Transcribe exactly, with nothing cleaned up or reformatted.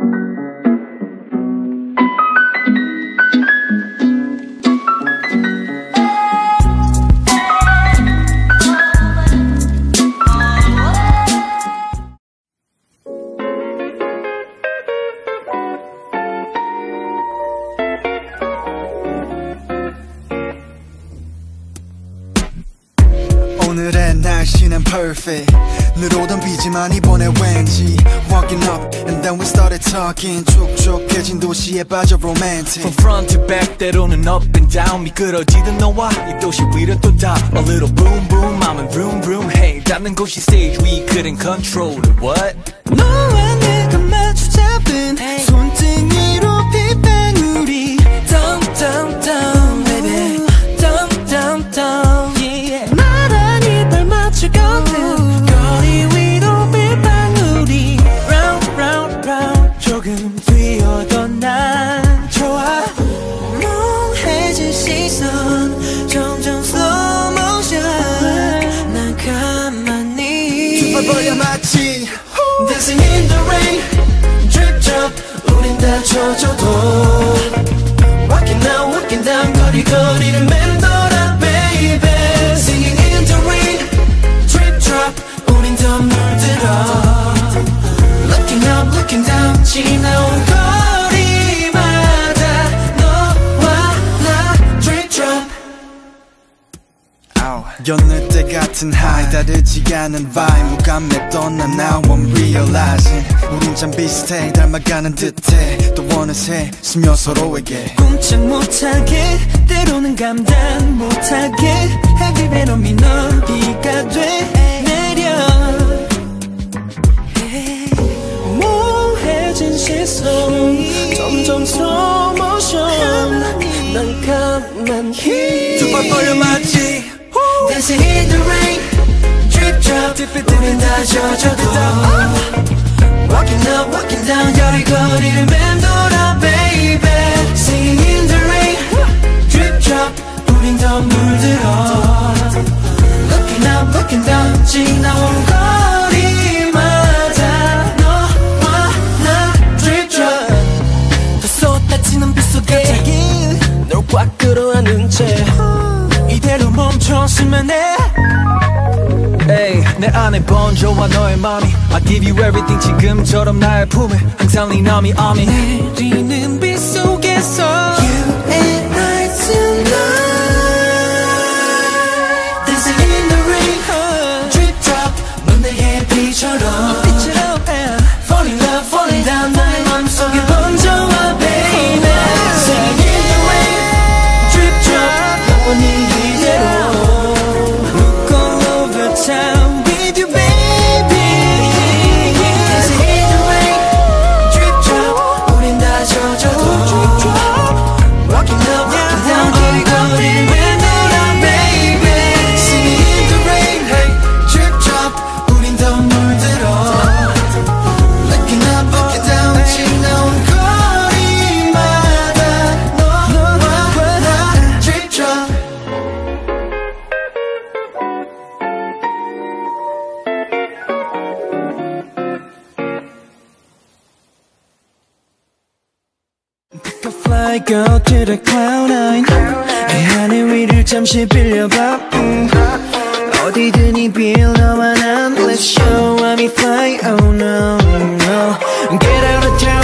오늘의 날씨는 perfect 늘 오던 비지만 이번에 왠지 Walking up and then we started talking 촉촉해진 도시에 빠져 romantic From front to back 때로는 up and down 미끄러지던 너와 이 도시 위로 또 다 A little boom boom 맘은 vroom vroom Hey 닿는 곳이 stage we couldn't control it What? 너와 내가 마주 잡은 손등으로 빗방울이 Down down down baby Down down down yeah 나란히 발 맞추거든 거리 위로 빗방울이 Round round round 조금 뛰어던 난 좋아 멍해진 시선 점점 slow motion 난 가만히 두 발 벌려 마치 Dancing in the rain Drip drop 우린 다 젖어도 Walking down walking down 거리 거리를 맴돌아 baby Singing in the rain Drip drop 우린 더 물들어 Looking up looking down 지나온 거리마다 너와 나 Drip drop 여느 때 같은 high 다르지 않은 vibe 무감했던 난 now I'm realizing 우린 참 비슷해 닮아가는 듯해 또 어느새 스며 서로에게 꼼짝 못하게 때로는 감당 못하게 Heavy rain on me 넌 비가 돼 내려 모해진 시선 점점 slow motion 난 가만히 두 발 벌려 마치 Dancing in the rain Drip drop 우린 다 젖어도 Walking up walking down 여리 거리를 맴돌아 baby Singing in the rain Drip drop 우린 더 물들어 Looking up looking down 지나온 거리마다 너와 나 Drip drop 더 쏟아지는 빗속에 갑자기 널 꽉 끌어안은 채 이대로 멈췄으면 해 Hey, 내 안에 번져와 너의 맘이 I give you everything 지금처럼 나의 품에 항상 네 맘이 아미 내리는 빛 속에서 You and I tonight Dancing in the rain Drip drop 넌 내게 비처럼 Falling love falling down 나의 맘속에 번져와 baby Singing in the rain Drip drop 영원히 Time with you, baby. Dancing in the rain, drip drop. 우린 다 젖어도 drip drop. Walking up, walking down, 거리 거리를 맴돌아, baby. Singing in the rain, hey, drip drop. 우린 더 물들어. Looking up, looking down, 지나온 거리마다 너와 나 drip drop. Fly go to the cloud nine 해안의 위를 잠시 빌려봐 음. 어디든 이빌 너와 난 Let's show I'm fly oh no no Get out of town